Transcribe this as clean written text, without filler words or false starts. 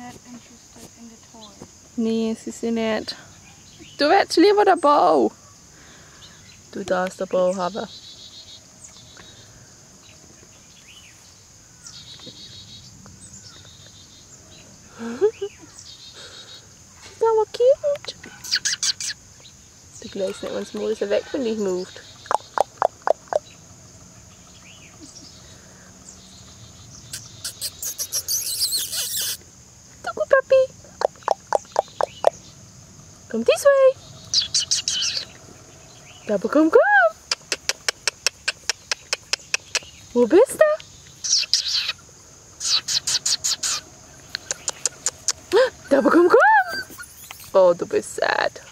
that interested in the toy. Nee, sie sind nicht. Du willst lieber den Bau. Du darfst den Bau haben. Das war cute. Du glaubst nicht, wenn das Mäuse weg von dich moved. Du gut, Papi. Komm this way. Aber komm. Wo bist du? Aber komm. Oh, du bist sad.